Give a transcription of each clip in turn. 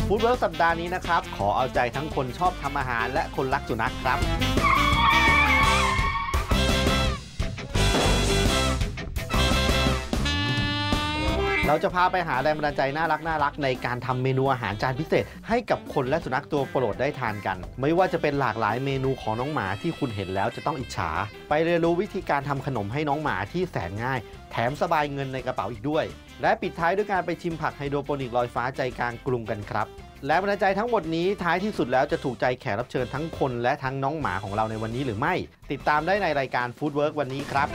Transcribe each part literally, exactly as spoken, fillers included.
ฟู้ดเวิร์กสัปดาห์นี้นะครับขอเอาใจทั้งคนชอบทำอาหารและคนรักสุนัขครับเราจะพาไปหาแรงบันดาลใจน่ารักน่ารักในการทำเมนูอาหารจานพิเศษให้กับคนและสุนัขตัวโปรดได้ทานกันไม่ว่าจะเป็นหลากหลายเมนูของน้องหมาที่คุณเห็นแล้วจะต้องอิจฉาไปเรียนรู้วิธีการทำขนมให้น้องหมาที่แสนง่ายแถมสบายเงินในกระเป๋าอีกด้วยและปิดท้ายด้วยการไปชิมผักไฮโดรโปนิกลอยฟ้าใจกลางกรุงกันครับแรงบันดาลใจทั้งหมดนี้ท้ายที่สุดแล้วจะถูกใจแขกรับเชิญทั้งคนและทั้งน้องหมาของเราในวันนี้หรือไม่ติดตามได้ในรายการฟู้ดเวิร์กวันนี้ครับ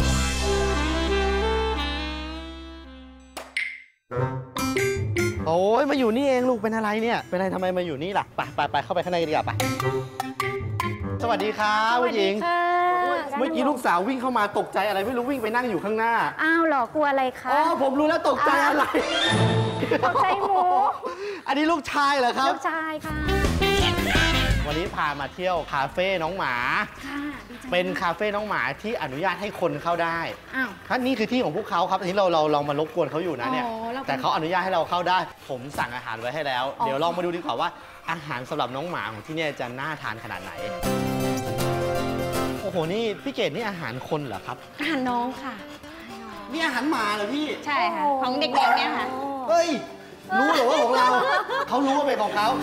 โอ้ยมาอยู่นี่เองลูกเป็นอะไรเนี่ยเป็นอะไรทำไมมาอยู่นี่ล่ะไปไปไปเข้าไปข้างในกันดีกว่าไปสวัสดีครับผู้หญิงเมื่อกี้ลูกสาววิ่งเข้ามาตกใจอะไรไม่รู้วิ่งไปนั่งอยู่ข้างหน้าอ้าวหรอกลัวอะไรคะอ๋อผมรู้แล้วตกใจอะไรตกใจหมูอันนี้ลูกชายเหรอครับลูกชายค่ะวันนี้พามาเที่ยวคาเฟ่น้องหมาเป็นคาเฟ่น้องหมาที่อนุญาตให้คนเข้าได้อ้าวท่านนี่คือที่ของพวกเขาครับทีนี้เราเราเรามารบกวนเขาอยู่นะเนี่ยแต่เขาอนุญาตให้เราเข้าได้ผมสั่งอาหารไว้ให้แล้วเดี๋ยวลองมาดูดีกว่าว่าอาหารสำหรับน้องหมาของที่นี่จะน่าทานขนาดไหนโอ้โหนี่พี่เกดนี่อาหารคนเหรอครับอาหารน้องค่ะนี่อาหารหมาเหรอพี่ใช่ค่ะของเด็กๆเนี่ยค่ะเฮ้ยรู้เหรอว่าของเราเขารู้ว่าเป็นของเขา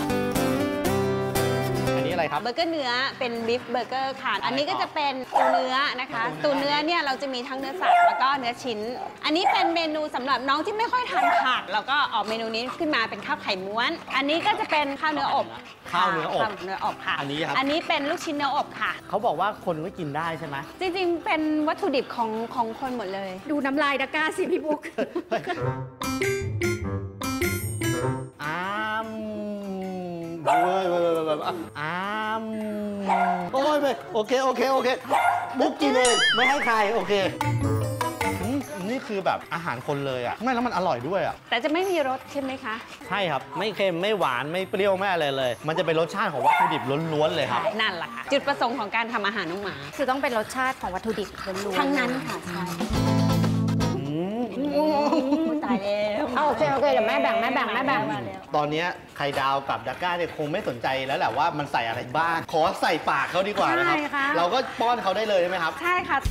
อันนี้อะไรครับเบอร์เกอร์เนื้อเป็นบีฟเบอร์เกอร์ค่ะอันนี้ก็จะเป็นตูเนื้อนะคะตูเนื้อเนี่ยเราจะมีทั้งเนื้อสัตว์แล้วก็เนื้อชิ้นอันนี้เป็นเมนูสำหรับน้องที่ไม่ค่อยทานผักแล้วก็ออกเมนูนี้ขึ้นมาเป็นข้าวไข่ม้วนอันนี้ก็จะเป็นข้าวเนื้ออบข้าวเนื้ออบเนื้ออบค่ะอันนี้ครับอันนี้เป็นลูกชิ้นเนื้ออบค่ะเขาบอกว่าคนก็กินได้ใช่ไหมจริงๆเป็นวัตถุดิบของของคนหมดเลยดูน้ำลายตะกร้าสิพี่บุ๊กอ้ามเว้ยเว้ยเว้ยอ้ามโอ้ยไปโอเคโอเคโอเคบุ๊กกินเองไม่ให้ใครโอเคนี่คือแบบอาหารคนเลยอ่ะไม่แล้วมันอร่อยด้วยอ่ะแต่จะไม่มีรสใช่ไหมคะใช่ครับไม่เค็มไม่หวานไม่เปรี้ยวไม่อะไรเลยมันจะเป็นรสชาติของวัตถุดิบล้วนๆเลยครับนั่นแหละค่ะจุดประสงค์ของการทำอาหารน้องหมาคือต้องเป็นรสชาติของวัตถุดิบล้วนๆทั้งนั้นค่ะใช่ตายแล้วโอเคโอเคเดี๋ยวแม่แบ่งแม่แบ่งแม่แบ่งตอนนี้ไข่ดาวกับดาก้าเนี่ยคงไม่สนใจแล้วแหละว่ามันใส่อะไรบ้างขอใส่ปากเขาดีกว่านะครับเราก็ป้อนเขาได้เลยใช่ไหมครับใช่ค่ะ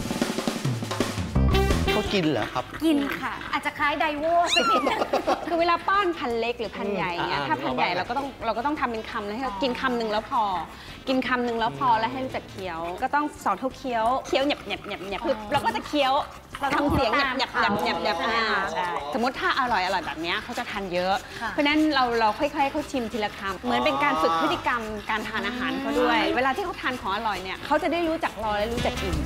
เขากินเหรอครับกินค่ะอาจจะคล้ายไดโว่สักนิดคือเวลาป้อนพันเล็กหรือพันใหญ่เนี่ยถ้าพันใหญ่เราก็ต้องเราก็ต้องทำเป็นคำแล้วให้กินคำหนึ่งแล้วพอกินคำหนึ่งแล้วพอแล้วให้รู้จักเคี้ยวก็ต้องสอนเขาเคี้ยวเคี้ยวหยับหยับหยับหยับคือเราก็จะเคี้ยวเราทำเสียงหยับหยับหยับหยับหยับสมมติถ้าอร่อยอร่อยแบบนี้เขาจะทานเยอะเพราะนั้นเราเราค่อยๆเขาชิมทีละคำเหมือนเป็นการฝึกพฤติกรรมการทานอาหารเขาด้วยเวลาที่เขาทานของอร่อยเนี่ยเขาจะได้รู้จักรอและรู้จักอิ่ม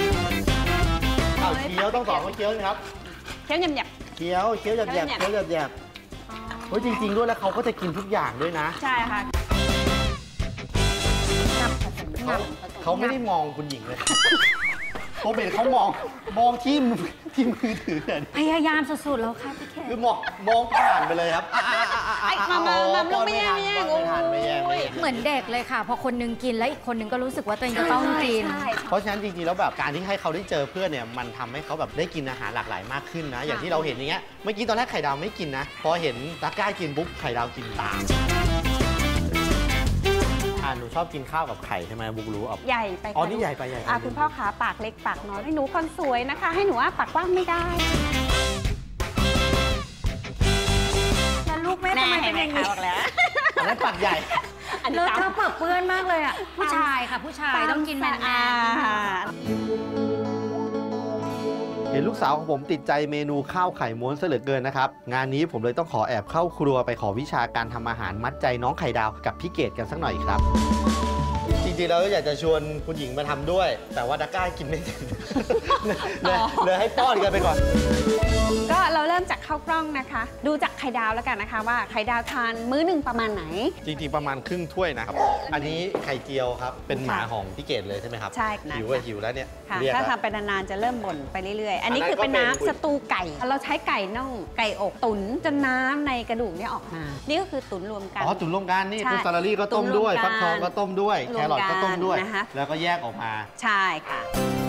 เคี้ยวต้องสอนเขาเคี้ยวนะครับเคี้ยวหยับหยับเคี้ยวเคี้ยวหยับหยับเคี้ยวหยับหยับเฮ้ยจริงๆด้วยแล้วเขาก็จะกินทุกอย่างด้วยนะใช่ค่ะเขาไม่ได้มองคุณหญิงเลยเขาเป็นเขามองมองที่ที่มือถือพยายามสุดๆแล้วค่ะพี่แขกคือมองมองผ่านไปเลยครับมามามาลูกไม่แย่ไม่แย่เหมือนเด็กเลยค่ะพอคนนึงกินแล้วอีกคนนึงก็รู้สึกว่าตัวเองจะต้องกินเพราะฉะนั้นจริงๆแล้วแบบการที่ให้เขาได้เจอเพื่อนเนี่ยมันทำให้เขาแบบได้กินอาหารหลากหลายมากขึ้นนะอย่างที่เราเห็นอย่างเงี้ยเมื่อกี้ตอนแรกไข่ดาวไม่กินนะพอเห็นตาก้ากินปุ๊บไข่ดาวกินตามหนูชอบกินข้าวกับไข่ใช่ไหมบุ๊กรู้อ่ะใหญ่ไปอ๋อนี่ใหญ่ไปใหญ่อ่ะคุณพ่อขาปากเล็กปากน้อยให้หนูคนสวยนะคะให้หนูว่าปากกว้างไม่ได้แล้วลูกแม่ทำไมเป็นอย่างนี้บอกแล้วอันนั้นปากใหญ่อันนี้เธอเปิดเปื้อนมากเลยอ่ะผู้ชายค่ะผู้ชายต้องกินแมนเห็นลูกสาวของผมติดใจเมนูข้าวไข่ม้วนซะเหลือเกินนะครับงานนี้ผมเลยต้องขอแอบเข้าครัวไปขอวิชาการทำอาหารมัดใจน้องไข่ดาวกับพี่เกดกันสักหน่อยครับจริงๆแล้วอยากจะชวนคุณหญิงมาทำด้วยแต่ว่าดาก้ากินไม่ถึงเลยให้ป้อนกันไปก่อนก็เราเริ่มจากข้าวกล้องนะคะดูจากไข่ดาวแล้วกันนะคะว่าไข่ดาวทานมื้อหนึ่งประมาณไหนจริงๆประมาณครึ่งถ้วยนะครับอันนี้ไข่เจียวครับเป็นหมาของพี่เกดเลยใช่ไหมครับใช่หิวไปหิวแล้วเนี่ยถ้าทำไปนานๆจะเริ่มบ่นไปเรื่อยๆอันนี้คือเป็นน้ำสตูไก่เราใช้ไก่น่องไก่อกตุ๋นจนน้ำในกระดูกเนี่ยออกมานี่ก็คือตุ๋นรวมกันอ๋อตุ๋นรวมกันนี่คือซาลารี่ก็ต้มด้วยฟักทองก็ต้มด้วยแครอทก็ต้มด้วยแล้วก็แยกออกมาใช่ค่ะ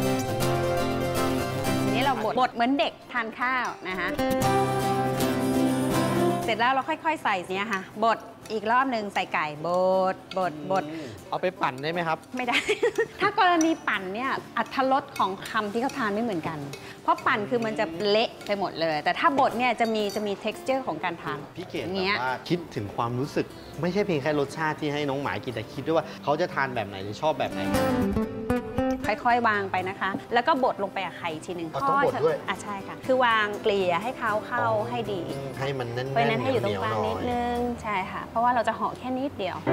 นี่เราบดบดเหมือนเด็กทานข้าวนะคะเสร็จแล้วเราค่อยๆใส่เนี่ยค่ะบดอีกรอบหนึ่งใส่ไก่บดบดบดเอาไปปั่นได้ไหมครับไม่ได้ ถ้ากรณีปั่นเนี่ยอรรถรสของคำที่เขาทานไม่เหมือนกัน เพราะปั่นคือมันจะเละไปหมดเลย แต่ถ้าบดเนี่ยจะมีจะมี texture ของการทานพี่เกดอย่างแบเงี้ยบว่าคิดถึงความรู้สึก ไม่ใช่เพียงแค่รสชาติที่ให้น้องหมากินแต่คิดด้วยว่าเขาจะทานแบบไหนหรือชอบแบบไหนค่อยๆ วางไปนะคะ แล้วก็บดลงไปกับไข่อีกทีหนึ่งอ๋อต้องบดด้วยอ่ะใช่ค่ะ คือวางเกลี่ยให้เขาเข้าให้ดีให้มันแน่นๆเพราะฉะนั้นให้อยู่ตรงกลางเหนิวดๆหน่นึอยง ใช่ค่ะ เพราะว่าเราจะห่อแค่นิดเดียว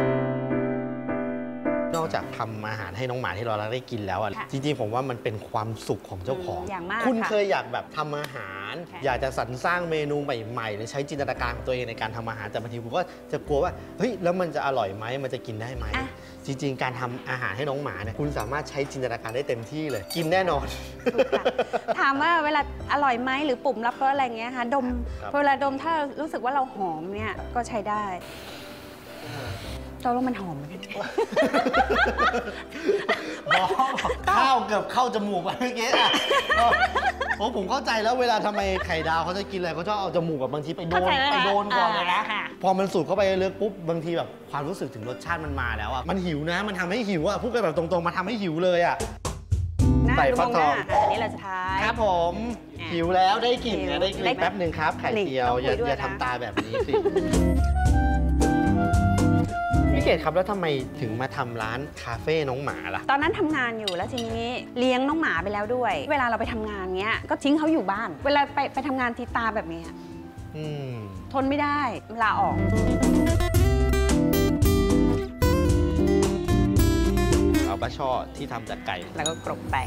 นอกจากทำอาหารให้น้องหมาที่เรารักได้กินแล้วอ่ะค่ะจริงๆผมว่ามันเป็นความสุขของเจ้าของอย่างมากคุณค่ะเคยอยากแบบทำอาหารค่ะอยากจะสรรสร้างเมนูใหม่ๆหรือใช้จินตนาการของตัวเองในการทำอาหารแต่บางทีคุณก็จะกลัวว่าเฮ้ยแล้วมันจะอร่อยไหมมันจะกินได้ไหมอ่ะจริงๆ การทำอาหารให้น้องหมาเนี่ยคุณสามารถใช้จินตนาการได้เต็มที่เลย กินแน่นอนถูกค่ะถามว่าเวลาอร่อยไหมหรือปุ่มรับรสอะไรเงี้ยค่ะดมครับพอเวลาดมถ้ารู้สึกว่าเราหอมเนี่ยก็ใช้ได้เราว่ามันหอมเหมือนกันบอกข้าวเกือบเข้าจมูกไปเมื่อกี้อะโอ้ผมเข้าใจแล้วเวลาทำไมไข่ดาวเขาจะกินอะไรเขาชอบเอาจมูกแบบบางทีไปโดเข้าน ใจแล้วไปโดนก่อนเลยนะอ่าค่ะพอมันสูดเข้าไปลึกปุ๊บบางทีแบบความรู้สึกถึงรสชาติมันมาแล้วอ่ะมันหิวนะมันทำให้หิวอ่ะพูดกันแบบตรงๆมาทำให้หิวเลยอ่ะหน้าใส่ดูฟักมทหอน้าง ค่ะอันนี้เราจะทายครับผมอ่ะหิวแล้วได้กลิ่นหิวนะได้กลิ่นได้แป๊บหนึ่งครับไข่เจียวต้องคุอย่ายด้วยอย่านะทำตาแบบนี้สิพี่เกดครับแล้วทำไมถึงมาทำร้านคาเฟ่น้องหมาล่ะตอนนั้นทำงานอยู่แล้วทีนี้เลี้ยงน้องหมาไปแล้วด้วย เวลาเราไปทำงานเงี้ยก็ทิ้งเขาอยู่บ้าน เวลาไปไปทำงานทีตาแบบเนี้ยอืมทนไม่ได้ลาออกเอาปลาช่อที่ทำจากไก่แล้วก็กรบไป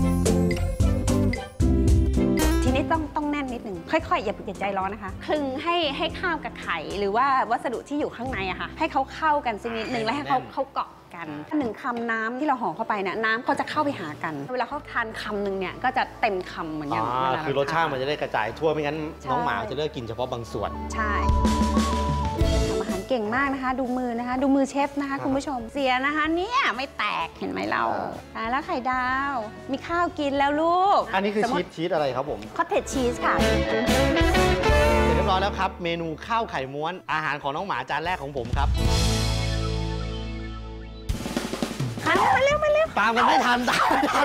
ทีนี้ต้องต้องแน่นนิดหนึ่งค่อยๆ อย่าอย่าใจร้อนนะคะ คลึงให้ให้ข้าวกับไข่ หรือว่าวัสดุที่อยู่ข้างในอะค่ะ ให้เขาเข้ากันสักนิดหนึ่งแล้วให้เขาเขาเกาะกันหนึ่งคำน้ำที่เราห่อเข้าไปเนี่ยน้ำเขาจะเข้าไปหากัน เวลาเขาทานคำหนึ่งเนี่ยก็จะเต็มคำเหมือนอย่างอ่าเวลาคือรสชาติมันจะได้กระจายทั่วไม่งั้นใช่น้องหมาจะเลือกกินเฉพาะบางส่วนใช่ทำอาหารเก่งมากนะคะ ดูมือนะคะ ดูมือเชฟนะคะคุณผู้ชมเสียนะคะเนี่ยไม่แตกเห็นไหมเราตายแล้วไข่ดาว มีข้าวกินแล้วลูกอันนี้คือชีสชีสอะไรครับผมคอตเทจชีสค่ะเสร็จเรียบร้อยแล้วครับ เมนูข้าวไข่ม้วนอาหารของน้องหมาจานแรกของผมครับมาเร็วมาเร็วตามกันไม่ทันตามไม่ทัน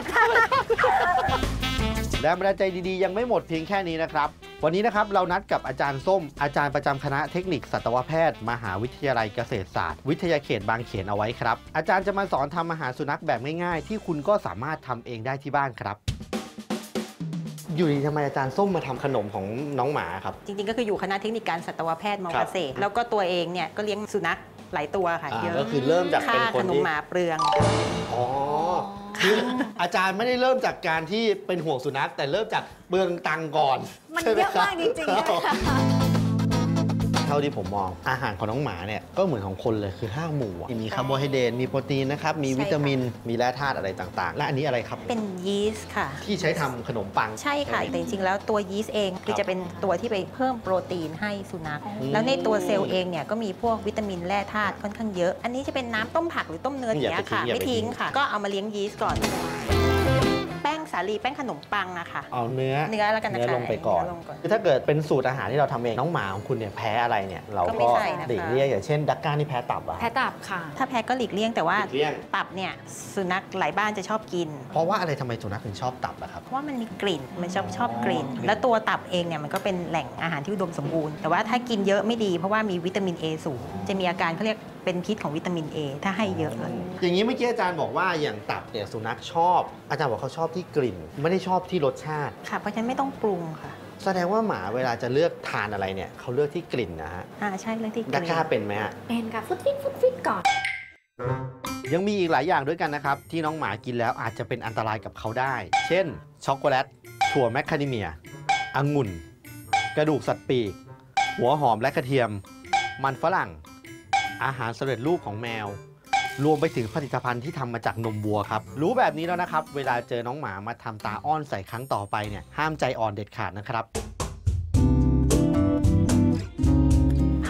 แรงบันดาลใจดีๆ ยังไม่หมดเพียงแค่นี้นะครับ วันนี้นะครับเรานัดกับอาจารย์ส้ม อาจารย์ประจำคณะเทคนิคสัตวแพทย์ มหาวิทยาลัยเกษตรศาสตร์ วิทยาเขตบางเขนเอาไว้ครับ อาจารย์จะมาสอนทำอาหารสุนัขแบบง่ายๆ ที่คุณก็สามารถทำเองได้ที่บ้านครับ อยู่ดีทำไมอาจารย์ส้มมาทำขนมของน้องหมาครับจริงๆ ก็คืออยู่คณะเทคนิคการสัตวแพทย์มอครัเกบษตร แล้วก็ตัวเองเนี่ยก็เลี้ยงสุนัขหลายตัวค่ะอ่าเยอะก็คือเริ่มจากเป็นค่าคนขนมที่หมาเปลืองอ๋อคืออาจารย์ไม่ได้เริ่มจากการที่เป็นห่วงสุนัขแต่เริ่มจากเบืองตังค์ก่อนมันใช่ไหเยอะครับมากจริงๆเลยค่ะเท่าที่ผมมองอาหารของน้องหมาเนี่ยก็เหมือนของคนเลยคือห้าหมู่อะมีคาร์โบไฮเดรตมีโปรตีนนะครับมีใช่ค่ะวิตามิน มีแร่ธาตุอะไรต่างๆ และอันนี้อะไรครับเป็นยีสต์ค่ะที่ใช้ทำขนมปังใช่ค่ะ แต่จริงๆ แล้วตัวยีสต์เองคือจะเป็นตัวที่ไปเพิ่มโปรตีนให้สุนัขอืมแล้วในตัวเซลล์เองเนี่ยก็มีพวกวิตามินแร่ธาตุค่อนข้างเยอะ อันนี้จะเป็นน้ำต้มผักหรือต้มเนื้ออย่างเงี้ยค่ะอย่าไปทิ้งไม่ทิ้งค่ะ ก็เอามาเลี้ยงยีสต์ก่อน แป้งสาลีแป้งขนมปังนะคะเอาเนื้อเนื้อแล้วกันนะคะเนื้อลงไปก่อนเนื้อลงก่อนคือถ้าเกิดเป็นสูตรอาหารที่เราทำเองน้องหมาของคุณเนี่ยแพ้อะไรเนี่ยเราก็ไม่ก็ใส่นะคะหลีกเลี่ยงอย่างเช่นดักก้านี่แพ้ตับอะแพ้ตับค่ะถ้าแพ้ก็หลีกเลี่ยงแต่ว่าหลีกเลี่ยงตับเนี่ยสุนัขหลายบ้านจะชอบกินเพราะว่าอะไรทำไมสุนัขถึงชอบตับอะครับเพราะว่ามันมีกลิ่น มันชอบชอบกลิ่นกลิ่นแล้วตัวตับเองเนี่ยมันก็เป็นแหล่งอาหารที่อุดมสมบูรณ์ แต่ว่าถ้ากินเยอะไม่ดีเพราะว่ามีวิตามิน A สูง จะมีอาการเขาเรียกเป็นพิษของวิตามิน A ถ้าให้เยอะเลยอย่างนี้เมื่อกี้อาจารย์บอกว่าอย่างตับเนี่ยสุนัขชอบ อาจารย์บอกเขาชอบที่กลิ่น ไม่ได้ชอบที่รสชาติค่ะ เพราะฉะนั้นไม่ต้องปรุงค่ะแสดงว่าหมาเวลาจะเลือกทานอะไรเนี่ยเขาเลือกที่กลิ่นนะฮะอ่าใช่เรื่องที่กดักลิ่นก้าเป็นไหมฮะเป็นค่ะ ฟุตฟิตฟุตฟิตก่อนยังมีอีกหลายอย่างด้วยกันนะครับ ที่น้องหมากินแล้วอาจจะเป็นอันตรายกับเขาได้ เช่น ช็อกโกแลต ถั่วแมคคาเดเมีย องุ่น กระดูกสัตว์ปีก หัวหอมและกระเทียม มันฝรั่ง อาหารสำเร็จรูปของแมว รวมไปถึงผลิตภัณฑ์ที่ทำมาจากนมวัวครับ รู้แบบนี้แล้วนะครับ เวลาเจอน้องหมามาทำตาอ้อนใส่ครั้งต่อไปเนี่ย ห้ามใจอ่อนเด็ดขาดนะครับผักถ้า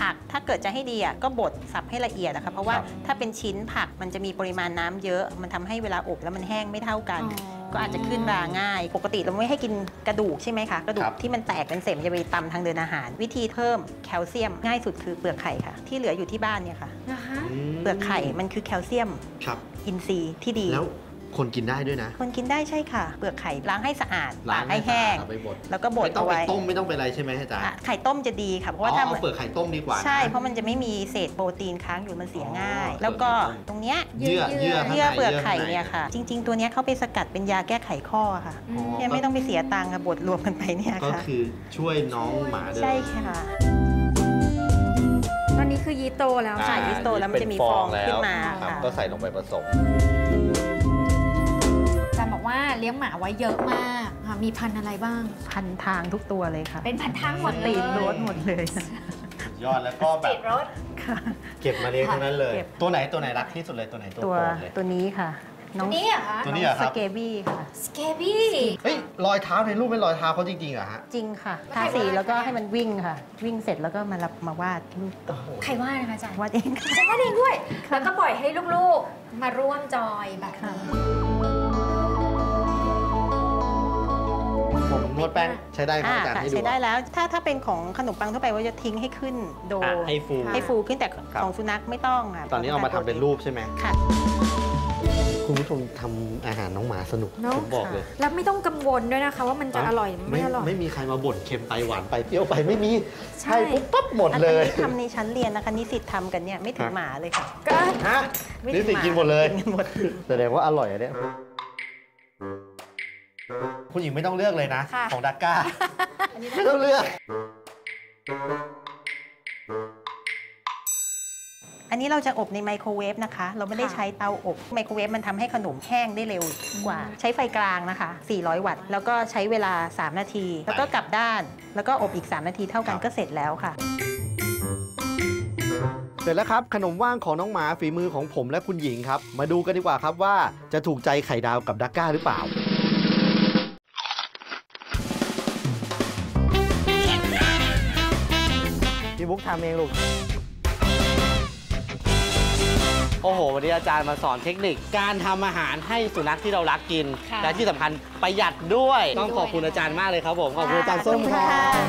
เกิดจะให้ดีอ่ะก็บดสับให้ละเอียดนะคะเพราะว่าถ้าเป็นชิ้นผักมันจะมีปริมาณน้ำเยอะมันทำให้เวลาอบแล้วมันแห้งไม่เท่ากัน ก็อาจจะขึ้นราง่ายปกติเราไม่ให้กินกระดูกใช่ไหมคะกระดูกที่มันแตกเป็นเศษมันจะไปตำทางเดินอาหาร วิธีเพิ่มแคลเซียมง่ายสุดคือเปลือกไข่ค่ะที่เหลืออยู่ที่บ้านเนี่ยค่ะนะคะเปลือกไข่มันคือแคลเซียมครับอินทรีย์ที่ดีแล้วคนกินได้ด้วยนะคนกินได้ใช่ค่ะ เปลือกไข่ล้างให้สะอาดล้างให้แห้งเอาไปบดแล้วก็บดไม่ต้อเอางไปไว้ต้มไม่ต้องไปอะไรใช่ไหมอาจารย์อ่ะไข่ต้มจะดีค่ะเพราะอ๋อว่าถ้าเอาเปลือกไข่ต้มดีกว่านะใช่เพราะมันจะไม่มีเศษโปรตีนค้างอยู่มันเสียง่ายอ๋อแล้วก็เปลือกไข่ต้มตรงเนี้ยเยื่อเยื่อข้างในเยื่อเปลือกไข่ข้างในเนี่ยค่ะ จริง ๆ ตัวเนี้ยเขาไปสกัดเป็นยาแก้ไขข้อค่ะอ๋อเนี่ยไม่ต้องไปเสียตังค์ค่ะบดรวมกันไปเนี่ยก็ค่ะคือช่วยน้องหมาด้วยใช่ค่ะตอนนี้คือยีโตแล้วใส่ยีสต์โตแล้วมันจะมีฟองขึ้นมาครับค่ะก็ใส่ลงไปผสมอาจารย์บอกว่าเลี้ยงหมาไว้เยอะมากค่ะมีพันธุ์อะไรบ้างพันทางทุกตัวเลยค่ะเป็นพันทางหมดเลยตีนรถหมดเลยยอดแล้วก็แบติบดรถค่ะเก็บมาเลี้ยงทั้งนั้นเลยเก็บตัวไหนตัวไหนรักที่สุดเลยตัวไหนตัวตัวโปรดเลยตัวนี้ค่ะ น้องนี่เหรอคะตัวนี้เหรอครับสเกบี้ค่ะสเคบี้เฮ้ยรอยเท้าในรูปเป็นรอยเท้าเขาจริงๆเหรอฮะจริงค่ะแล้วทาใครสีวาดแล้วก็คะให้มันวิ่งค่ะ วิ่งเสร็จแล้วก็มารับมาวาดรูปโอ้โหใครว่านะคะอาจารย์วาดเองค่ะอาจารย์ว่าเองด้วย แล้วก็ปล่อยให้ลูกๆ มาร่วมจอยแบบค่ะนี้ผมนวดแป้งใช้ได้ครับอ่าอาจารย์ค่ะให้ดูใช้ได้แล้ว ถ้าถ้าเป็นของขนมปังทั่วไปว่าจะทิ้งให้ขึ้นโดอ่ะให้ฟูให้ฟูขึ้นแต่ครับของสุนัขไม่ต้องค่ะตอนนี้เอามาทำเป็นรูปใช่ไหมค่ะคุณผู้ชมทำอาหารน้องหมาสนุกเนอะผมบอกเลยแล้วไม่ต้องกังวลด้วยนะคะ ว่ามันจะอร่อยหรือไม่อร่อยไม่มีใครมาบ่นเค็มไปหวานไปเปรี้ยวไปไม่มีใช่ใช่ปุ๊บปั๊บหมดอันเลยนี้ทำในชั้นเรียนนะคะนิสิตทำกันเนี่ยไม่ถึงฮะหมาเลยค่ะก็ฮะไม่นี่ถึสิงกินหมดเลยกินหมดแสดงว่าอร่อยอะเนี่ยคุณหญิงไม่ต้องเลือกเลยนะค่ะของดักก้าไม่ต้องเลือกอันนี้เราจะอบในไมโครเวฟนะคะ เราไม่ได้ใช้เตาอบไมโครเวฟมันทำให้ขนมแห้งได้เร็วกว่า ใช้ไฟกลางนะคะ สี่ร้อย วัตต์ แล้วก็ใช้เวลา สาม นาที แล้วก็กลับด้าน แล้วก็อบอีก สาม นาทีเท่ากันก็เสร็จแล้วค่ะเสร็จแล้วครับขนมว่างของน้องหมาฝีมือของผมและคุณหญิงครับ มาดูกันดีกว่าครับว่าจะถูกใจไข่ดาวกับดักก้าหรือเปล่า พี่บุ๊กทำเองลูก โอ้โห วันนี้อาจารย์มาสอนเทคนิคการทำอาหารให้สุนัขที่เรารักกินค่ะและที่สำคัญประหยัดด้วย ต้องขอบคุณอาจารย์มากเลยครับผม ขอบคุณอาจารย์ส้มครับ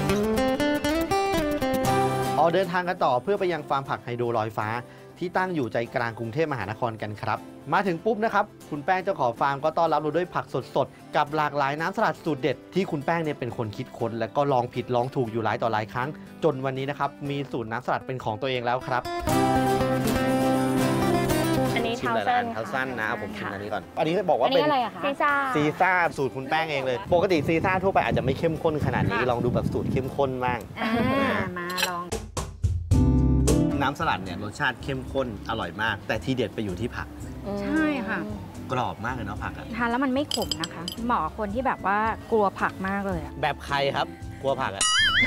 ออกเดินทางกันต่อเพื่อไปยังฟาร์มผักไฮโดรลอยฟ้า ที่ตั้งอยู่ใจกลางกรุงเทพมหานครกันครับ มาถึงปุ๊บนะครับ คุณแป้งเจ้าของฟาร์มก็ต้อนรับเราด้วยผักสดๆ กับหลากหลายน้ำสลัดสูตรเด็ดที่คุณแป้งเนี่ยเป็นคนคิดค้นและก็ลองผิดลองถูกอยู่หลายต่อหลายครั้ง จนวันนี้นะครับมีสูตรน้ำสลัดเป็นของตัวเองแล้วครับอันนี้ชิมเท้าหลายเส้ๆอันนเท้าสั้นนะค่ผมชิมค่ะอันนี้ก่อน อันนี้บอกอัว่าน เป็นี้นอะไรอะคะซีซ่าซีซ่าสูตรคุณแป้งเองเลย ปกติซีซ่าทั่วไปอาจจะไม่เข้มข้นขนาดนี้ค่ะลองดูแบบสูตรเข้มข้นบ้างอ่ามาลองน้ำสลัดเนี่ยรสชาติเข้มข้นอร่อยมาก แต่ทีเด็ดไปอยู่ที่ผักใช่ค่ะกรอบมากเลยเนาะผักอะทานแล้วมันไม่ขมนะคะ เหมาะกับคนที่แบบว่ากลัวผักมากเลยอะแบบใครครับ กลัวผักอะ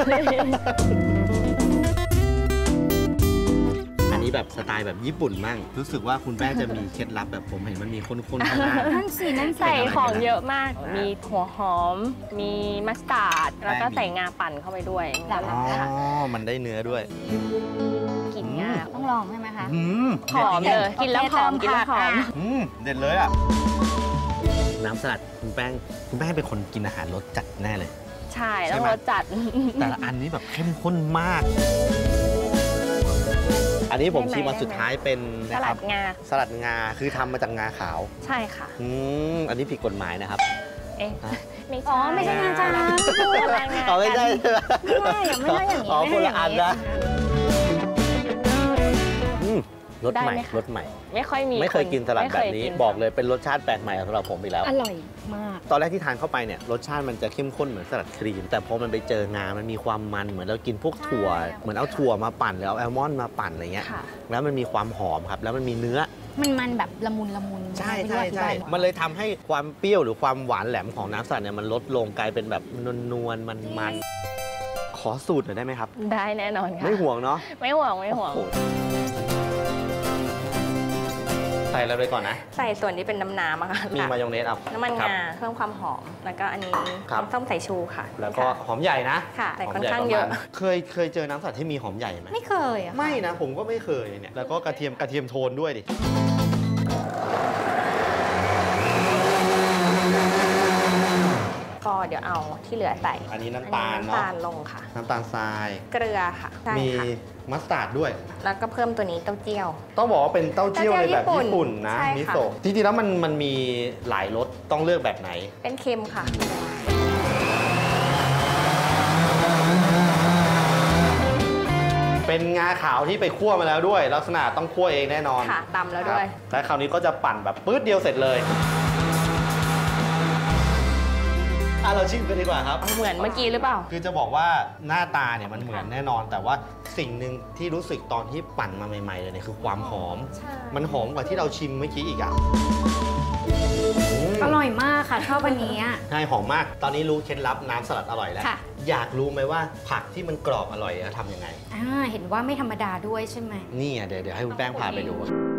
อันนี้แบบสไตล์แบบญี่ปุ่นมั่งรู้สึกว่าคุณแป้งจะมีเคล็ดลับแบบผมเห็นมันมีข้นๆข้างหน้านั่นสินั่นสิใส่ของเยอะมาก มีหัวหอม มีมัสตาร์ด แล้วก็แป้งมีใส่งาปั่นเข้าไปด้วยแบบอ๋อค่ะมันได้เนื้อด้วยกลิ่นงาต้องลองใช่ไหมคะอืมหอมเลย กินแล้วหอม กินแล้วหอมอืมเด็ดเลยอ่ะ น้ำสลัดคุณแป้งคุณแป้งเป็นคนกินอาหารรสจัดแน่เลยใช่ใช่ต้องไหมรสจัดแต่ละอันนี้แบบเข้มข้นมาก อันนี้ผมได้ไหมชิมมาสุดท้ายเป็นสนะคลัรับดงาสลัดงาคือทำมาจากงาขาวใช่ค่ะอืมอันนี้ผิดกฎหมายนะครับเอ๊ะฮะไม่อ๋ใช่อไม่ใช่งาจานคนละงาอ๋อไม่กัใช่นใช่ไหมไม่ได้อะไม่ได้อย่างนี้อ๋อไม่คนได้ละอันนะอืมรสใหม่ได้ไหมคะรสใหม่ไม่ค่อยมีไม่เคยกินสลัดแบบนี้ไม่คยบอกเลยเป็นรสชาติแปลกใหม่สำหรับผมอีกแล้วอร่อยมากตอนแรกที่ทานเข้าไปเนี่ยรสชาติมันจะเข้มข้นเหมือนสลัดครีม แต่พอมันไปเจองา มันมีความมันเหมือนเรากินพวกถั่วใช่เหมือนเอาถั่วมาปั่นหรือเอาแอลมอนด์มาปั่นอะไรเงี้ยค่ะแล้วมันมีความหอมครับ แล้วมันมีเนื้อมันมันแบบละมุนละมุนใช่ไม่รู้ใช่อธิใช่บายหรอกมันเลยทำให้ความเปรี้ยวหรือความหวานแหลมของน้ำสลัดเนี่ยมันลดลงกลายเป็นแบบนวลๆมันๆขอสูตรหน่อยได้ไหมครับได้แน่นอนค่ะไม่ห่วงเนาะไม่ห่วง ไม่ห่วงโอ้โหใส่ส่อะไรไปก่อนนะใส่ส่วนนี้เป็นน้ำน้ำอะค่ะมีมายองเนสเอาน้ำมันครับงาเพิ่มความหอมแล้วก็อันนี้ครับน้ำส้มสายชูค่ะแล้วก็หอมใหญ่นะค่ะใส่หมค่อนใหญ่ข้างประมณเยอะเคยเคยเจอน้ำสัตว์ที่มีหอมใหญ่ไหมไม่เคยอะค่ะไม่นะผมก็ไม่เคยเนี่ยแล้วก็กระเทียมกระเทียมโทนด้วยดิก็เดี๋ยวเอาที่เหลือใส่อันนี้น้ำตาลอันนี้เนาะน้ำตาลลงค่ะน้ำตาลทรายเกลือค่ะใช่มีค่ะมัสตาร์ดด้วยแล้วก็เพิ่มตัวนี้เต้าเจี้ยวต้องบอกว่าเป็นเต้าเจี้ยวในแบบเต้าเจี้ยวญี่ญี่ปุ่ปุ่นนนะใช่มิค่ะโซะจริงๆแล้วมันมันมีหลายรสต้องเลือกแบบไหนเป็นเค็มค่ะเป็นงาขาวที่ไปคั่วมาแล้วด้วย ลักษณะต้องคั่วเองแน่นอนค่ะตำแล้วด้วยครับและคราวนี้ก็จะปั่นแบบปื๊ดเดียวเสร็จเลยอ่ะเราชิมกันดีกว่าครับเหมือนเมื่อกี้หรือเปล่าคือจะบอกว่าหน้าตาเนี่ยมันเหมือนแน่นอน แต่ว่าสิ่งหนึ่งที่รู้สึกตอนที่ปั่นมาใหม่ๆเลยเนี่ยคือความหอมใช่มันหอมกว่าที่เราชิมเมื่อกี้อีกอ่ะมอร่อยมากค่ะชอบวันนี้อะใช่หอมมาก ตอนนี้รู้เคล็ดลับน้ำสลัดอร่อยแล้วค่ะอยากรู้ไหมว่าผักที่มันกรอบอร่อยจะทำยังไงอ่าเห็นว่าไม่ธรรมดาด้วยใช่ไหมนี่อ่ะเดี๋ยวเดี๋ยวให้คุณแป้งพาไปดู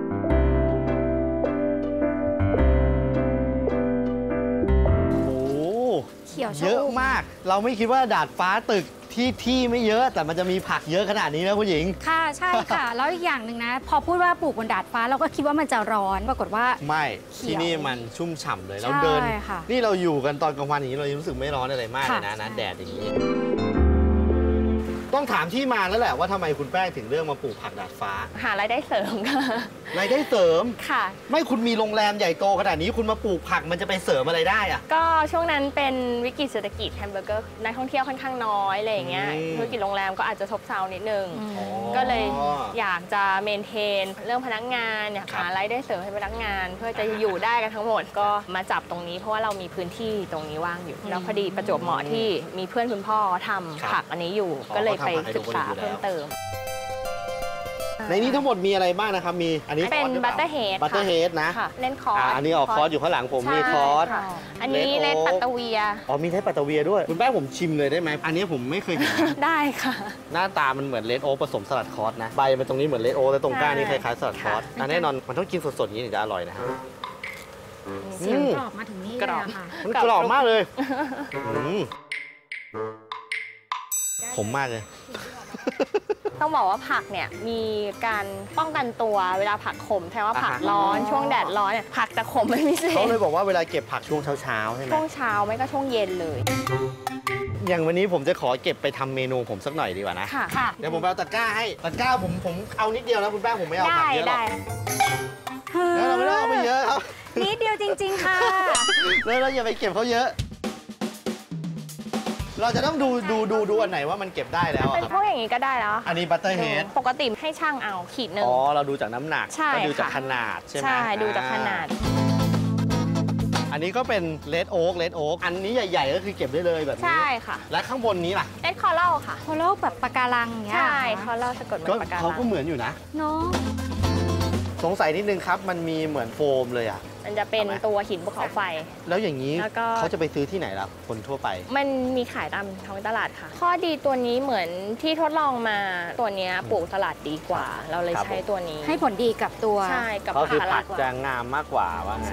โอ้เขียวชเยอะอุ่มมาก เราไม่คิดว่าดาดฟ้าตึกที่ที่ไม่เยอะ แต่มันจะมีผักเยอะขนาดนี้นะคุณหญิงค่ะใช่ค่ะ แล้วอีกอย่างหนึ่งนะ พอพูดว่าปลูกบนดาดฟ้าเราก็คิดว่ามันจะร้อนปรากฏว่าไม่เขียวที่นี่มันชุ่มฉ่ำเลย เราใช่เดินค่ะนี่เราอยู่กันตอนกลางวันอย่างนี้เรายังรู้สึกไม่ร้อนอะไรมากเลยนะค่ะนะใช่แดดอย่างนี้ ต้องถามที่มาแล้วแหละว่าทำไมคุณแป้งถึงเลือกมาปลูกผักดาดฟ้าหารายได้เสริมค่ะรายได้เสริมค่ะไม่คุณมีโรงแรมใหญ่โตขนาดนี้คุณมาปลูกผักมันจะไปเสริมอะไรได้อะก็ช่วงนั้นเป็นวิกฤตเศรษฐกิจแฮมเบอร์เกอร์นักท่องเที่ยวค่อนข้างน้อยอะไรอย่างเงี้ยอืมธุรกิจโรงแรมก็อาจจะซบเซานิดนึงอืมอ๋อก็เลยอยากจะเมนเทนเรื่องพนักงานอยากครับหารายได้เสริมให้พนักงาน เพื่อจะอยู่ได้กันทั้งหมดก็มาจับตรงนี้เพราะว่าเรามีพื้นที่ตรงนี้ว่างอยู่ แล้วพอดีประจวบเหมาะที่มีเพื่อนคุณพ่อทำผักอันนี้อยู่ ก็เลยไปศึกษาเพิ่มเติมในนี้ทั้งหมดมีอะไรบ้างนะครับ มีอันนี้เป็นคอร์สหรือบัตปเตอล่าร์เฮดบัตเตอร์เฮดนะค่ะเล่นคอร์สอ่าอันนี้ออกคอร์สอยู่ข้างหลังผมใช่นี่คอร์สค่ะอันนี้ Red เลด Oak ปัตตะเวียอ๋อมีเทปปัตตะเวียด้วย คุณแป้งผมชิมเลยได้ไหม อันนี้ผมไม่เคยเห็นได้ค่ะหน้าตามันเหมือนเลดโอ๊กผสมสลัดคอร์สนะ ใบมันตรงนี้เหมือนเลดโอ๊กแต่ตรงก้านนี่คใช่ล้ายๆสลัดคอร์สอ่ะแน่นอนมันต้องกินสดๆอย่างนี้ถึงจะอร่อยนะฮะเสียงอืมกรอบมาถึงนี่กเลรยอบอะค่ะมันกรอบมากเลยอืมผมมากเลยต้องบอกว่าผักเนี่ยมีการป้องกันตัวเวลาผักขมแทนว่าผักอ่าฮะร้อนช่วงแดดร้อนเนี่ยผักจะขมไม่พิเศเขาษเลยบอกว่าเวลาเก็บผักช่วงเช้าๆใช่ไหมช่วงเช้าไม่ก็ช่วงเย็นเลยอย่างวันนี้ผมจะขอเก็บไปทำเมนูผมสักหน่อยดีกว่านะค่ะค่ะเดี๋ยวผมไปเอาตะกร้าให้ ตะกร้าผมผมเอานิดเดียวนะคุณแป้งผมไม่เอาผัได้กเยอะหรอกได้แล้วเราไม่ต้องเอาไปเยอะครับนิดเดียวจริง ๆ ค่ะแล้วเราอย่าไปเก็บเขาเยอะ เราจะต้องดูดูดูดูอันไหนว่ามันเก็บได้แล้วเป็นอะคพวรับกอย่างนี้ก็ได้แล้วอันนี้บัตเตอร์เฮดปกติให้ช่างเอาขีดหนึ่งอ๋อ เราดูจากน้ำหนักใช่ก็ดูจากค่ะขนาดใช่ไหมใช่ดูจากขนาดอันนี้ก็เป็นเลดโอ๊กเลดโอ๊กอันนี้ใหญ่ๆ ก็คือเก็บได้เลยแบบนี้ใช่ค่ะและข้างบนนี้ล่ะเลดคอเล่าค่ะโคโลกแบบปะการังอย่างเงี้ยใช่เหรอคอเล่าสะกดเหมือก็นปากกาเขาก็ลังเหมือนอยู่นะเนาะสงสัยนิดนึงครับ มันมีเหมือนโฟมเลยอะมันจะเป็นตัวหินภูเขาไฟแล้วอย่างนี้แล้วก็เขาจะไปซื้อที่ไหนล่ะคนทั่วไปมันมีขายตามท้องตลาดค่ะ ข้อดีตัวนี้เหมือนที่ทดลองมาตัวเนี้ยปลูกสลัดดีกว่า เราเลยครับใช้ตัวนี้ให้ผลดีกับตัวใช่กับก็คือสผัลักดจะงามมากกว่าว่างั้นใช่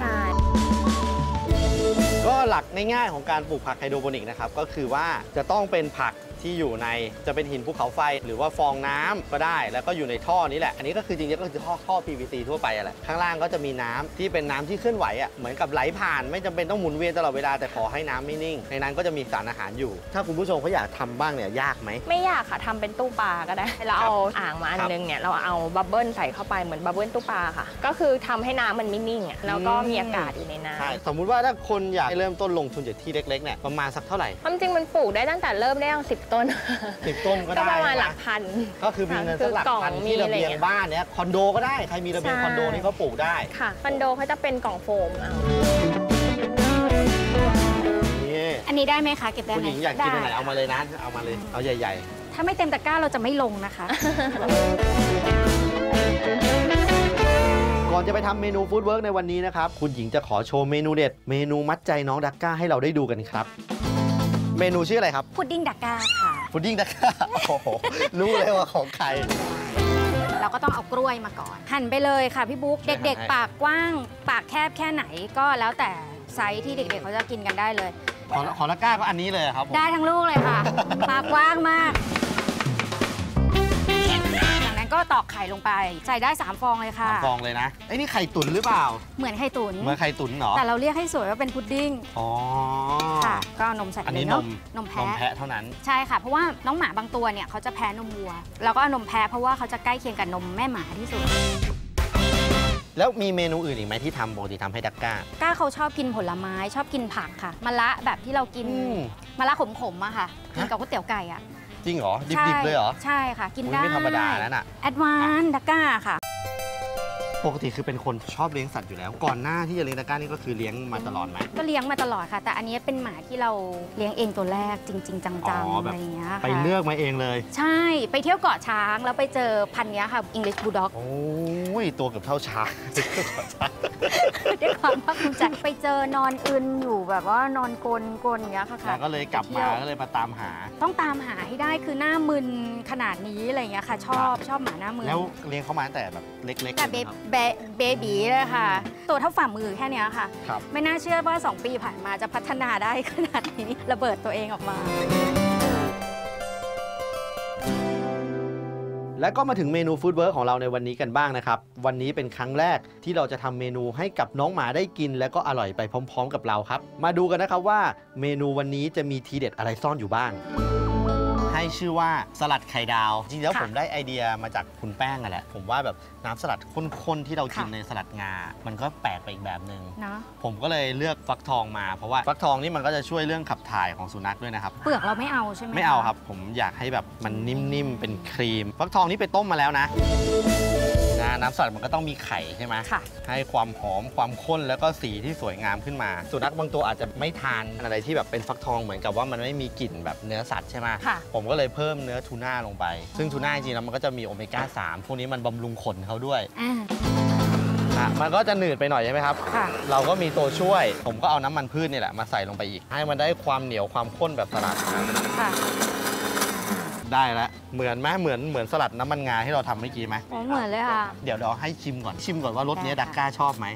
ก็หลักง่ายๆของการปลูกผักไฮโดรโปนิกนะครับก็คือว่าจะต้องเป็นผักที่อยู่ในจะเป็นหินภูเขาไฟ หรือว่าฟองน้ำก็ได้แล้วก็อยู่ในท่อนี้แหละอันนี้ก็คือจริงๆก็คือท่อท่อ พี วี ซี ทั่วไปอะแหละข้างล่างก็จะมีน้ำที่เป็นน้ำที่เคลื่อนไหวอ่ะเหมือนกับไหลผ่านไม่จำเป็นต้องหมุนเวียนตลอดเวลาแต่ขอให้น้ำไม่นิ่งในนั้นก็จะมีสารอาหารอยู่ ถ้าคุณผู้ชมเขาอยากทำบ้างเนี่ยยากไหมไม่ยากค่ะทำเป็นตู้ปลาก็ได้เราเอาอ่างมาอันครับนึงเนี่ยเราเอาบับเบิ้ลใส่เข้าไปเหมือนบับเบิ้ลตู้ปลาค่ะ ก็คือทำให้น้ำมันไม่นิ่งอะแล้วก็มีอากาศอยู่ในน้ใช่สมมุติว่าถ้าคนอยากเริ่มต้นลงทุนจากที่เล็กๆเนี่ยประมาณสักเท่าไหร่ำความจริงมันปลูกได้ตั้งแต่เริ่มได้ตั้งสิบต้นสิบต้นก็ก็ได้ประมาณหลันะกพันก็คือมีเงินสักหลักพันคือกล่องมีที่ระเบียงอะไรเงี้ยบ้านเนี่ยคอนโดก็ได้ใครมีระเบียงใช่คอนโดนี่เขาปลูกได้ค่ะคอนโดเขาจะเป็นกล่องโฟมเอานี่อันนี้ได้ไหมคะ เก็บได้คุณไหหมญิงอยากกินอันไหนได้เอามาเลยนะเอามาเลยเอาใหญ่ถ้าไม่เต็มตะกร้าเราจะไม่ลงนะคะๆ ก่อนจะไปทำเมนูฟู้ดเวิร์กในวันนี้นะครับคุณหญิงจะขอโชว์เมนูเด็ดเมนูมัดใจน้องดักก้าให้เราได้ดูกันครับ เมนูชื่ออะไรครับพุดดิ้งดักก้าค่ะพุดดิ้งดักก้าโอ้โหรู้เลยว่าของใครเราเราก็ต้องเอากล้วยมาก่อน หั่นไปเลยค่ะพี่บุ๊กเด็กๆปากกว้างปากแคบแค่ไหนก็แล้วแต่ไซส์ที่เด็กๆเขาจะกินกันได้เลยขอขอละก้าก็อันนี้เลยครับผมได้ทั้งลูกเลยค่ะ ปากกว้างมากจากนั้นก็ตอกไข่ลงไปใส่ได้สามฟองเลยค่ะสามฟองเลยนะไอ้นี่ไข่ตุ๋นหรือเปล่าเหมือนไข่ตุ๋นเหมือนไข่ตุ๋นเหรอแต่เราเรียกให้สวยว่าเป็นพุดดิ้งอ๋อค่ะก็นมใส่อันนี้นมนมแพะนมแพะเท่านั้นใช่ค่ะเพราะว่าน้องหมาบางตัวเนี่ยเขาจะแพ้นมวัวเราก็เอานมแพะเพราะว่าเขาจะใกล้เคียงกับนมแม่หมาที่สุดแล้วมีเมนูอื่นอีกไหมที่ทำปกติทำให้ดักก้าก้าเขาชอบกินผลไม้ชอบกินผักค่ะมะระแบบที่เรากินมะระขมๆอะค่ะกินกับก๋วยเตี๋ยวไก่อะจริงเหรอดิบๆเลยเหรอใช่ค่ะกินได้ไม่ธรรมดาแล้วน่ะแอดวานซ์ดักก้าค่ะปกติคือเป็นคนชอบเลี้ยงสัตว์อยู่แล้วก่อนหน้าที่จะเลี้ยงดักก้านี่ก็คือเลี้ยงมาตลอดไหมก็เลี้ยงมาตลอดค่ะแต่อันนี้เป็นหมาที่เราเลี้ยงเองตัวแรกจริงๆจังๆอะไรอย่างเงี้ยไปเลือกมาเองเลยใช่ไปเที่ยวเกาะช้างแล้วไปเจอพันธุ์นี้ค่ะ English Bulldog โอ้ยตัวเกือบเท่าช้างด้วยความภาคภูมิใจไปเจอนอนอึนอยู่แบบว่านอนกลนกลอย่างเงี้ยค่ะก็เลยกลับมาก็เลยมาตามหาต้องตามหาให้ได้คือหน้ามึนขนาดนี้อะไรอย่างเงี้ยค่ะชอบชอบหมาหน้ามึนแล้วเลี้ยงเขามาตั้งแต่แบบเล็กๆแต่เบบีเลยค่ะตัวเท่าฝ่ามือแค่นี้ค่ะไม่น่าเชื่อว่าสองปีผ่านมาจะพัฒนาได้ขนาดนี้ระเบิดตัวเองออกมาและก็มาถึงเมนูฟู้ดเวิร์กของเราในวันนี้กันบ้างนะครับวันนี้เป็นครั้งแรกที่เราจะทำเมนูให้กับน้องหมาได้กินและก็อร่อยไปพร้อมๆกับเราครับมาดูกันนะครับว่าเมนูวันนี้จะมีทีเด็ดอะไรซ่อนอยู่บ้างให้ชื่อว่าสลัดไข่ดาวจริงๆแล้วผมได้ไอเดียมาจากคุณแป้งอ่ะแหละผมว่าแบบน้ำสลัดข้นๆที่เรากินในสลัดงามันก็แปลกไปอีกแบบนึงผมก็เลยเลือกฟักทองมาเพราะว่าฟักทองนี่มันก็จะช่วยเรื่องขับถ่ายของสุนัขด้วยนะครับเปลือกเราไม่เอาใช่ไหมไม่เอาครับผมอยากให้แบบมันนิ่มๆเป็นครีมฟักทองนี่ไปต้มมาแล้วนะน้ำสลัดมันก็ต้องมีไข่ใช่ไหมให้ความหอมความข้นแล้วก็สีที่สวยงามขึ้นมาสุนัขบางตัวอาจจะไม่ทานอะไรที่แบบเป็นฟักทองเหมือนกับว่ามันไม่มีกลิ่นแบบเนื้อสัตว์ใช่ไหมผมก็เลยเพิ่มเนื้อทูน่าลงไปซึ่งทูน่าจริงๆแล้วมันก็จะมีโอเมก้าสามพวกนี้มันบำรุงขนเขาด้วยมันก็จะหนืดไปหน่อยใช่ไหมครับเราก็มีตัวช่วยผมก็เอาน้ำมันพืชนี่แหละมาใส่ลงไปอีกให้มันได้ความเหนียวความข้นแบบสลัดได้แล้วเหมือนไหมเหมือนเหมือนสลัดน้ำมันงาที่เราทำเมื่อกี้ไหมเหมือนเลยค่ะเดี๋ยวเราให้ชิมก่อนชิมก่อนว่ารสนี้ดักก้าชอบไหม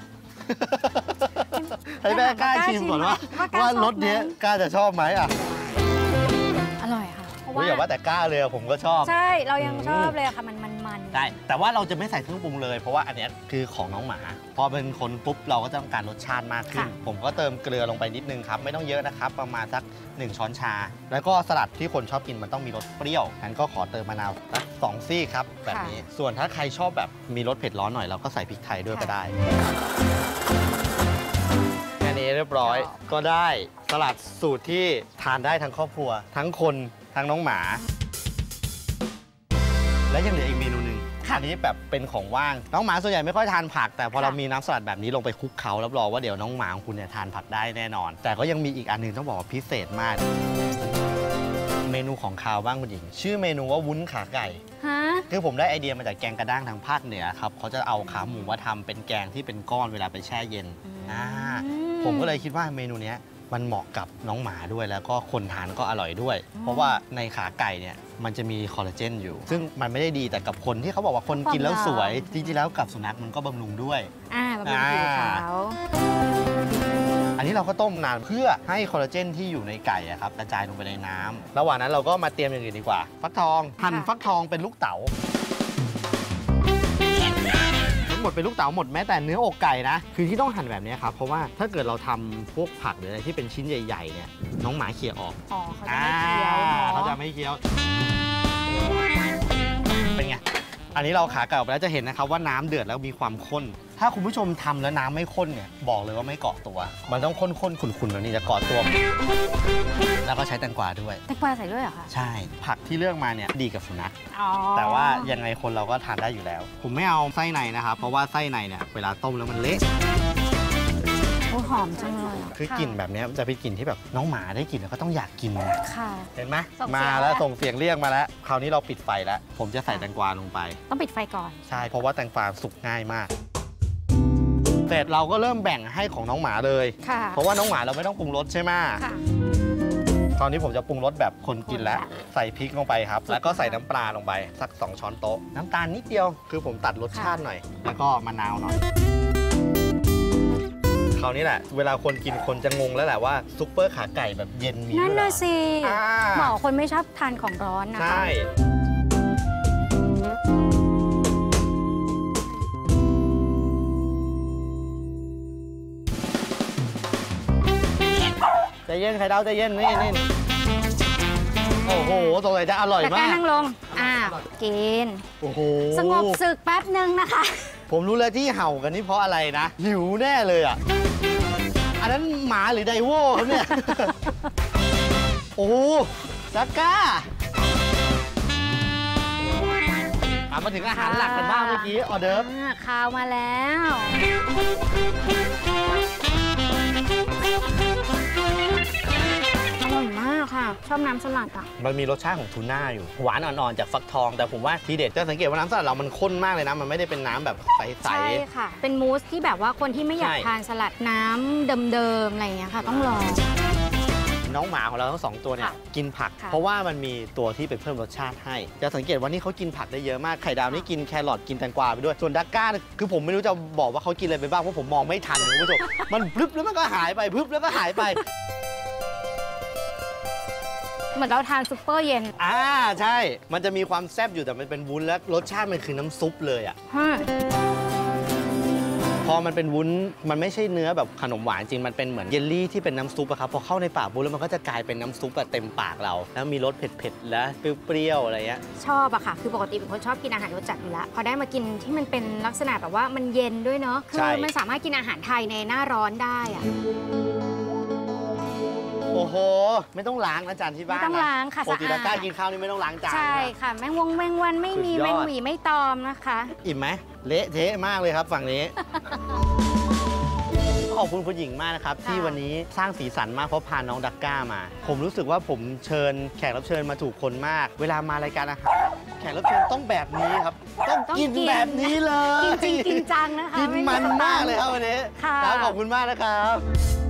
ให้แม่ก้าชิมก่อนว่าว่ารสนี้ก้าจะชอบไหมอ่ะอร่อยค่ะอย่าว่าแต่ก้าเลยผมก็ชอบใช่เรายังชอบเลยค่ะมันมันมันได้แต่ว่าเราจะไม่ใส่เครื่องปรุงเลยเพราะว่าอันนี้คือของน้องหมาพอเป็นคนปุ๊บเราก็ต้องการรสชาติมากขึ้นผมก็เติมเกลือลงไปนิดนึงครับไม่ต้องเยอะนะครับประมาณสักหนึ่งช้อนชาแล้วก็สลัดที่คนชอบกินมันต้องมีรสเปรี้ยวงั้นก็ขอเติมมะนาวสักสองซี่ครับแบบนี้ส่วนถ้าใครชอบแบบมีรสเผ็ดร้อนหน่อยเราก็ใส่พริกไทยด้วยก็ได้แค่นี้เรียบร้อยก็ได้สลัดสูตรที่ทานได้ทั้งครอบครัวทั้งคนทั้งน้องหมาและยังเหลืออีกเมนูหนึ่งอันนี้แบบเป็นของว่างน้องหมาส่วนใหญ่ไม่ค่อยทานผักแต่พอเรามีน้ำสลัดแบบนี้ลงไปคลุกเคล้ารับรองว่าเดี๋ยวน้องหมาของคุณเนี่ยทานผักได้แน่นอนแต่ก็ยังมีอีกอันนึงต้องบอกว่าพิเศษมากเมนูของคาวบ้างคุณหญิงชื่อเมนูว่าวุ้นขาไก่คือผมได้ไอเดียมาจากแกงกระด้างทางภาคเหนือครับเขาจะเอาขาหมูมาทำเป็นแกงที่เป็นก้อนเวลาไปแช่เย็นผมก็เลยคิดว่าเมนูนี้มันเหมาะกับน้องหมาด้วยแล้วก็คนทานก็อร่อยด้วยเพราะว่าในขาไก่เนี่ยมันจะมีคอลลาเจนอยู่ซึ่งมันไม่ได้ดีแต่กับคนที่เขาบอกว่าคนกินแล้วสวยจริงๆแล้วกับสุนัขมันก็บำรุงด้วยอ่าบำรุงผิวขาวอันนี้เราก็ต้มนานเพื่อให้คอลลาเจนที่อยู่ในไก่ครับกระจายลงไปในน้ำระหว่างนั้นเราก็มาเตรียมอย่างอื่นดีกว่าฟักทองหั่นฟักทองเป็นลูกเต๋าหมดเป็นลูกเต๋าหมดแม้แต่เนื้ออกไก่นะคือที่ต้องหั่นแบบนี้ครับเพราะว่าถ้าเกิดเราทำพวกผักหรืออะไรที่เป็นชิ้นใหญ่ๆเนี่ยน้องหมาเคี่ยออกอ๋อเขาจะไม่เคี้ยวเขาจะไม่เคี้ยวเป็นไงอันนี้เราขาไก่ออกไปแล้วจะเห็นนะครับว่าน้ำเดือดแล้วมีความข้นถ้าคุณผู้ชมทำแล้วน้ำไม่ข้นเนี่ยบอกเลยว่าไม่เกาะตัวมันต้องข้นๆขุ่นๆแบบนี้จะเกาะตัวแล้วก็ใช้แตงกวาด้วยแตงกวาใส่ด้วยเหรอคะใช่ผักที่เลือกมาเนี่ยดีกับสุนัขแต่ว่ายังไงคนเราก็ทานได้อยู่แล้วผมไม่เอาไส้ในนะครับเพราะว่าไส้ในเนี่ยเวลาต้มแล้วมันเละโอ้หอมจังเลยคือกลิ่นแบบนี้จะเป็นกลิ่นที่แบบน้องหมาได้กลิ่นแล้วก็ต้องอยากกินนะเห็นไหมมาแล้วส่งเสียงเรียกมาแล้วคราวนี้เราปิดไฟแล้วผมจะใส่แตงกวาลงไปต้องปิดไฟก่อนใช่เพราะว่าแตงกวาสุกง่ายมากเสร็จเราก็เริ่มแบ่งให้ของน้องหมาเลยเพราะว่าน้องหมาเราไม่ต้องปรุงรสใช่ไหมคราวนี้ผมจะปรุงรสแบบคนกินแล้วใส่พริกลงไปครับแล้วก็ใส่น้ำปลาลงไปสักสองช้อนโต๊ะน้ำตาลนิดเดียวคือผมตัดรสชาติหน่อยแล้วก็มะนาวหน่อยคราวนี้แหละเวลาคนกินคนจะงงแล้วแหละว่าซุปเปอร์ขาไก่แบบเย็นมีด้วยเหรอนั่นน่ะสิอ่าหมอคนไม่ชอบทานของร้อนนะคะใช่ใจเย็นไข่ดาวใจเย็นนี่นี่โอ้โหสงสัยจะอร่อยแต่มากการนั่งลงอ่ากินโอ้โหสงบศึกแป๊บหนึ่งนะคะผมรู้แล้วที่เห่ากันนี่เพราะอะไรนะหิวแน่เลยอ่ะอันนั้นหมาหรือไดโว่ครับเนี่ย โอ้ซักก้าอ่ะมาถึงอาหารหลักกันบ้างเมื่อกี้ออเดิร์ฟอ่าข้าวมาแล้วอร่อยมากค่ะ ชอบน้ำสลัดอ่ะมันมีรสชาติของทูน่าอยู่หวานอ่อนๆจากฟักทองแต่ผมว่าทีเด็ดจะสังเกตว่าน้ำสลัดเรามันข้นมากเลยนะมันไม่ได้เป็นน้ำแบบใสใช่ค่ะ เป็นมูสที่แบบว่าคนที่ไม่อยากใช่ทานสลัดน้ำเดิมๆอะไรอย่างเงี้ยค่ะ ต้องลองน้องหมาของเราทั้งสองตัวเนี่ยค่ะกินผักค่ะเพราะว่ามันมีตัวที่ไปเพิ่มรสชาติให้จะสังเกตว่านี่เขากินผักได้เยอะมากไข่ดาวนี่กินแครอทกินแตงกวาไปด้วยส่วนดักก้าเนี่ยคือผมไม่รู้จะบอกว่าเขากินอะไรไปบ้างเพราะผมมองไม่ทันคุณผู้ชมมันพลึบแล้วมันก็หายไปพลึบแล้วก็หายไปเหมือนเราทานซุปเปอร์เย็นอ่าใช่ มันจะมีความแซ่บอยู่แต่มันเป็นวุ้นแล้วรสชาติมันคือน้ำซุปเลยอ่ะฮะพอมันเป็นวุ้นมันไม่ใช่เนื้อแบบขนมหวานจริงมันเป็นเหมือนเยลลี่ที่เป็นน้ำซุปอะครับพอเข้าในปากวุ้นแล้วมันก็จะกลายเป็นน้ำซุปอะเต็มปากเรา แล้วมีรสเผ็ดๆและเปรี้ยวๆอะไรเงี้ยชอบอะค่ะ คือปกติเป็นคนชอบกินอาหารรสจัดอยู่แล้ว พอได้มากินที่มันเป็นลักษณะแบบว่ามันเย็นด้วยเนาะ คืใช่มันสามารถกินอาหารไทยในหน้าร้อนได้อะโอ้โห ไม่ต้องล้างนะจานที่บ้านไม่ต้องล้างค่ะปกติสะอาดดักก้ากินข้าวนี่ไม่ต้องล้างจานใช่นะค่ะ แมงวงแมงวันไม่มีสุดยอดแมงหวีไม่ตอมนะคะอิ่มไหมเละเทะมากเลยครับฝั่งนี้ ขอบคุณคุณหญิงมากนะครับ ที่วันนี้สร้างสีสันมากเพราะพาน้องดักก้ามา ผมรู้สึกว่าผมเชิญแขกรับเชิญมาถูกคนมาก เวลามารายการอาหารแขกรับเชิญต้องแบบนี้ครับ ต้องต้องกินกินแบบนี้เลยกินจริงกินจังนะคะกินมันมากเลยครับวันนี้ค่ะครับขอบคุณมากนะครับ